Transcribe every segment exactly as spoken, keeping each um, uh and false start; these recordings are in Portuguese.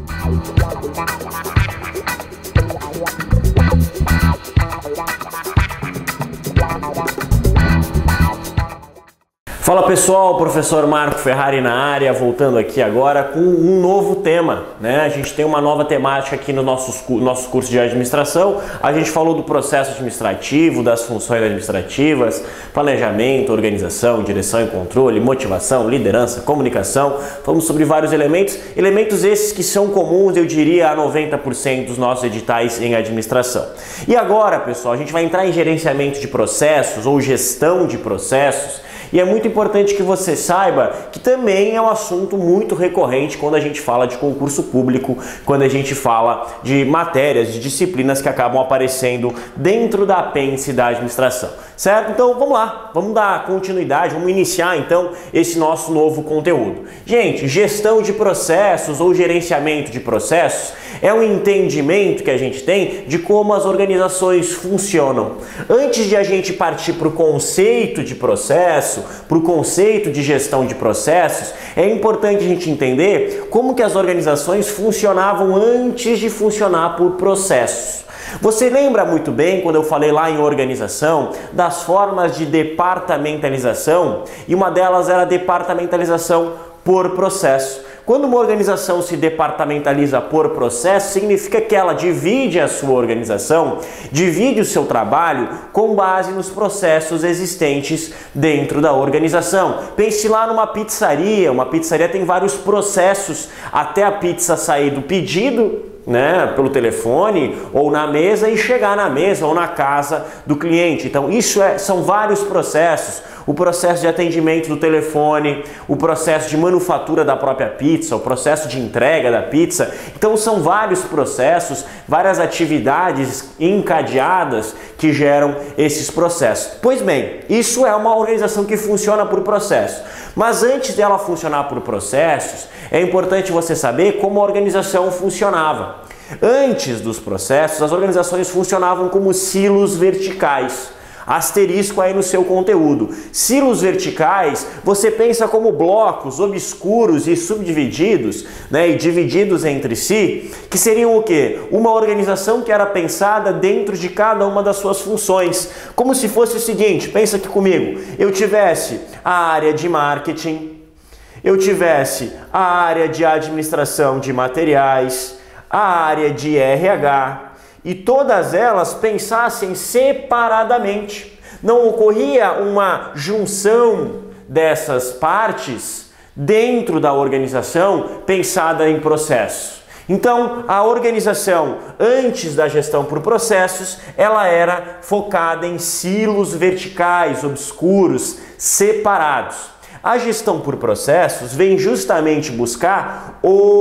Fala pessoal, professor Marco Ferrari na área, voltando aqui agora com um novo tema, né? A gente tem uma nova temática aqui no nosso, nosso curso de administração. A gente falou do processo administrativo, das funções administrativas, planejamento, organização, direção e controle, motivação, liderança, comunicação. Falamos sobre vários elementos, elementos esses que são comuns, eu diria, a noventa por cento dos nossos editais em administração. E agora, pessoal, a gente vai entrar em gerenciamento de processos ou gestão de processos. E é muito importante que você saiba que também é um assunto muito recorrente quando a gente fala de concurso público, quando a gente fala de matérias, de disciplinas que acabam aparecendo dentro da apêndice da administração, certo? Então vamos lá, vamos dar continuidade, vamos iniciar então esse nosso novo conteúdo. Gente, gestão de processos ou gerenciamento de processos é um entendimento que a gente tem de como as organizações funcionam. Antes de a gente partir para o conceito de processo, para o conceito de gestão de processos, é importante a gente entender como que as organizações funcionavam antes de funcionar por processos. Você lembra muito bem, quando eu falei lá em organização, das formas de departamentalização, e uma delas era a departamentalização por processo. Quando uma organização se departamentaliza por processo, significa que ela divide a sua organização, divide o seu trabalho com base nos processos existentes dentro da organização. Pense lá numa pizzaria, uma pizzaria tem vários processos até a pizza sair do pedido, né, pelo telefone ou na mesa e chegar na mesa ou na casa do cliente. Então isso é, são vários processos. O processo de atendimento do telefone, o processo de manufatura da própria pizza, o processo de entrega da pizza. Então são vários processos, várias atividades encadeadas que geram esses processos. Pois bem, isso é uma organização que funciona por processo. Mas antes dela funcionar por processos, é importante você saber como a organização funcionava. Antes dos processos, as organizações funcionavam como silos verticais. Asterisco aí no seu conteúdo. Silos verticais, você pensa como blocos obscuros e subdivididos, né, e divididos entre si, que seriam o quê? Uma organização que era pensada dentro de cada uma das suas funções. Como se fosse o seguinte, pensa aqui comigo, eu tivesse a área de marketing, eu tivesse a área de administração de materiais, a área de R H, e todas elas pensassem separadamente. Não ocorria uma junção dessas partes dentro da organização pensada em processos. Então, a organização, antes da gestão por processos, ela era focada em silos verticais, obscuros, separados. A gestão por processos vem justamente buscar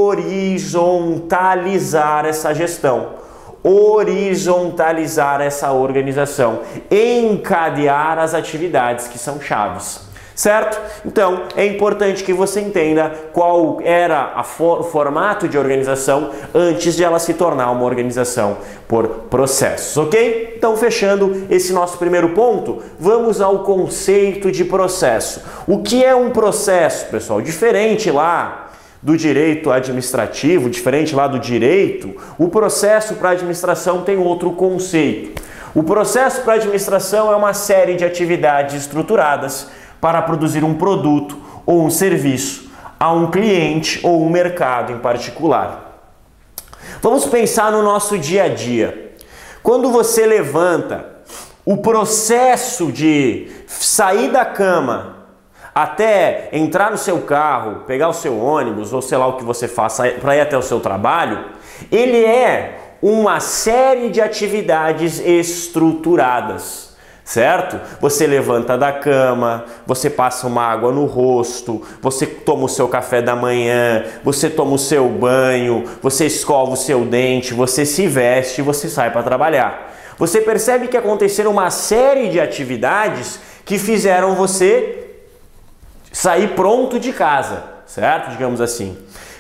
horizontalizar essa gestão. Horizontalizar essa organização, encadear as atividades que são chaves, certo? Então, é importante que você entenda qual era a for- o formato de organização antes de ela se tornar uma organização por processos, ok? Então, fechando esse nosso primeiro ponto, vamos ao conceito de processo. O que é um processo, pessoal? Diferente lá do direito administrativo, diferente lá do direito, o processo para administração tem outro conceito. O processo para administração é uma série de atividades estruturadas para produzir um produto ou um serviço a um cliente ou um mercado em particular. Vamos pensar no nosso dia a dia. Quando você levanta o processo de sair da cama até entrar no seu carro, pegar o seu ônibus ou sei lá o que você faça para ir até o seu trabalho, ele é uma série de atividades estruturadas, certo? Você levanta da cama, você passa uma água no rosto, você toma o seu café da manhã, você toma o seu banho, você escova o seu dente, você se veste e você sai para trabalhar. Você percebe que aconteceram uma série de atividades que fizeram você sair pronto de casa, certo? Digamos assim.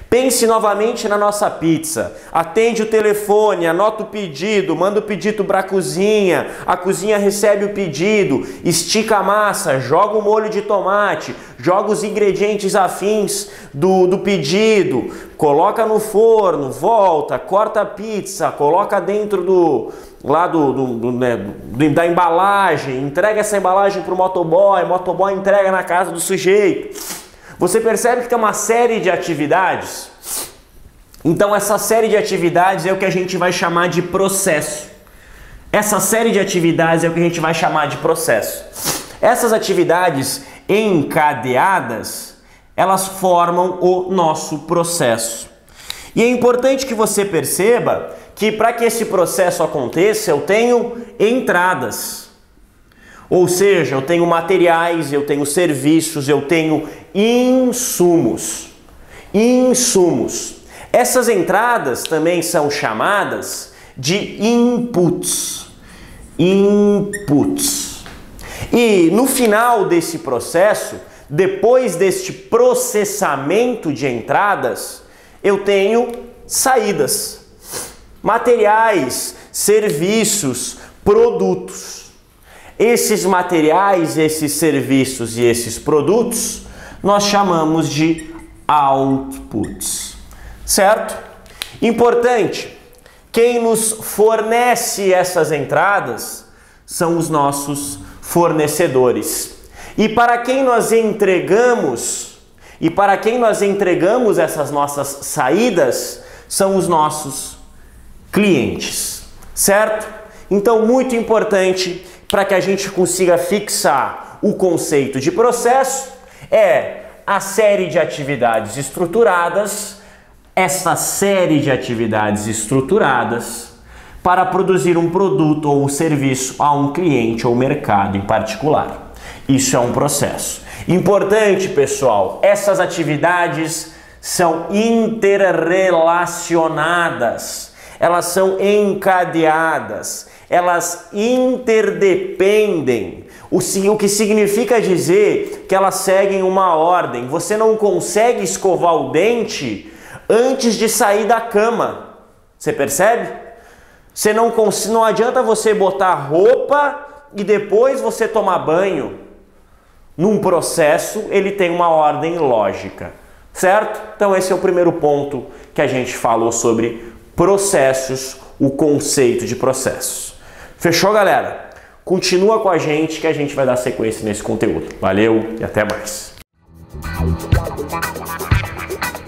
Pense novamente na nossa pizza. Atende o telefone, anota o pedido, manda o pedido para a cozinha, a cozinha recebe o pedido, estica a massa, joga o molho de tomate, joga os ingredientes afins do, do pedido, coloca no forno, volta, corta a pizza, coloca dentro do, lá do, do, do, né, do da embalagem, entrega essa embalagem para o motoboy, o motoboy entrega na casa do sujeito. Você percebe que tem uma série de atividades? Então essa série de atividades é o que a gente vai chamar de processo. Essa série de atividades é o que a gente vai chamar de processo. Essas atividades encadeadas, elas formam o nosso processo. E é importante que você perceba que para que esse processo aconteça, eu tenho entradas. Ou seja, eu tenho materiais, eu tenho serviços, eu tenho insumos. Insumos. Essas entradas também são chamadas de inputs. Inputs. E no final desse processo, depois deste processamento de entradas, eu tenho saídas. Materiais, serviços, produtos. Esses materiais, esses serviços e esses produtos nós chamamos de outputs, certo? Importante, quem nos fornece essas entradas são os nossos fornecedores. E para quem nós entregamos, e para quem nós entregamos essas nossas saídas, são os nossos clientes, certo? Então, muito importante para que a gente consiga fixar o conceito de processo é a série de atividades estruturadas, essa série de atividades estruturadas para produzir um produto ou um serviço a um cliente ou mercado em particular. Isso é um processo. Importante, pessoal, essas atividades são interrelacionadas, elas são encadeadas, elas interdependem, o que significa dizer que elas seguem uma ordem. Você não consegue escovar o dente antes de sair da cama, você percebe? Você não, não adianta você botar roupa e depois você tomar banho. Num processo, ele tem uma ordem lógica, certo? Então esse é o primeiro ponto que a gente falou sobre processos, o conceito de processos. Fechou, galera? Continua com a gente que a gente vai dar sequência nesse conteúdo. Valeu e até mais!